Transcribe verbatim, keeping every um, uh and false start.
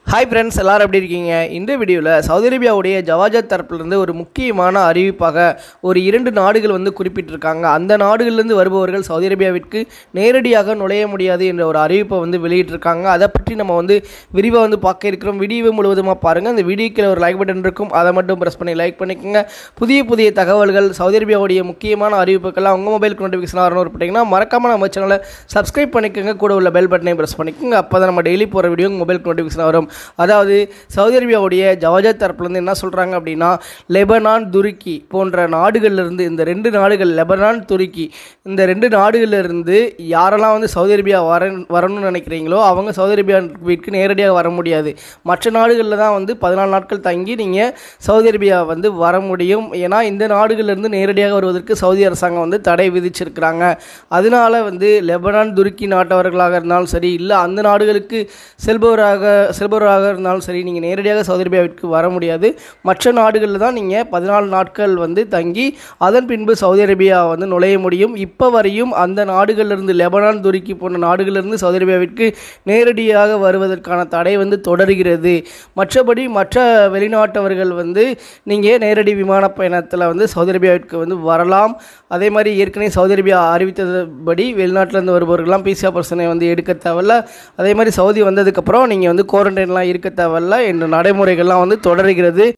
Hi friends, எல்லோரும் எப்படி இருக்கீங்க? இந்த வீடியோவில் சவுதி அரேபியாவுடைய ஜவாஜத் தரப்பிலிருந்து ஒரு முக்கியமான அறிவிப்பாக ஒரு இரண்டு நாடுகள் வந்து குறிப்பிட்டிருக்காங்க. அந்த நாடுகளிலிருந்து வருபவர்கள் சவுதி அரேபியாவிற்கு நேரடியாக நுழைய முடியாது என்ற ஒரு அறிவிப்பை வந்து வெளியிட்டிருக்காங்க. அதை பற்றி நம்ம வந்து விரிவாக வந்து பார்க்க இருக்கிறோம். வீடியோவை முழுவதுமாக பாருங்கள். அந்த வீடியோக்கில் ஒரு லைக் பட்டன் இருக்கும், அதை மட்டும் ப்ரெஸ் பண்ணி லைக் பண்ணிக்கோங்க. புதிய புதிய தகவல்கள், சவுதி அரேபியாவுடைய முக்கியமான அறிவிப்புகள்லாம் உங்கள் மொபைலுக்கு நோட்டிஃபிகேஷன் வரணும் விருப்பப்பட்டீங்கன்னா மறக்காமல் நம்ம சேனலை சப்ஸ்கிரைப் பண்ணிக்கோங்க. கூட உள்ள பெல் பட்டனை ப்ரெஸ் பண்ணிக்கோங்க. அப்போ தான் நம்ம டெய்லி போகிற வீடியோ உங்கள் மொபைலுக்கு நோட்டிஃபிகேஷன் வரும். அதாவது சவுதி அரேபியாவுடைய ஜவாஜத் தரப்புலேருந்து என்ன சொல்கிறாங்க அப்படின்னா, லெபனான், துருக்கி போன்ற நாடுகளிலிருந்து, இந்த ரெண்டு நாடுகள் லெபனான், துருக்கி இந்த ரெண்டு நாடுகளிலிருந்து யாரெல்லாம் வந்து சவுதி அரேபியா வர வரணும்னு நினைக்கிறீங்களோ அவங்க சவுதி அரேபியாவிற்கு நேரடியாக வர முடியாது. மற்ற நாடுகளில் தான் வந்து பதினாலு நாட்கள் தங்கி நீங்கள் சவுதி அரேபியா வந்து வர முடியும். ஏன்னா இந்த நாடுகளிலிருந்து நேரடியாக வருவதற்கு சவுதி அரசாங்கம் வந்து தடை விதிச்சிருக்கிறாங்க. அதனால வந்து லெபனான், துருக்கி நாட்டவர்களாக இருந்தாலும் சரி, இல்லை அந்த நாடுகளுக்கு செல்பவராக செல்பவராக இருந்தாலும் சரி, நீங்கள் நேரடியாக சவுதி அரேபியாவிற்கு வர முடியாது. மற்ற நாடுகளில் தான் நீங்கள் பதினாலு நாட்கள் வந்து தங்கி அதன் பின்பு சவுதி அரேபியா வந்து நுழைய முடியும். இப்போ வரையும் அந்த நாடுகளிலிருந்து, லெபனான், துருக்கி போன்ற நாடுகளிலிருந்து சவுதி அரேபியாவிற்கு நேரடியாக வருவதற்கான தடை வந்து தொடர்கிறது. மற்றபடி மற்ற வெளிநாட்டவர்கள் வந்து நீங்கள் நேரடி விமான பயணத்தில் வந்து சவுதி அரேபியாவிற்கு வந்து வரலாம். அதே மாதிரி ஏற்கனவே சவுதி அரேபியா அறிவித்தபடி வெளிநாட்டிலேருந்து வருபவர்கள்லாம் பிசிஆர் பர்சனை வந்து எடுக்க தேவையில்ல. அதே மாதிரி சவுதி வந்ததுக்கப்புறம் நீங்கள் வந்து குவாரண்டைன்லாம் இருக்க தேவையில்ல என்ற நடைமுறைகள்லாம் வந்து தொடர்கிறது.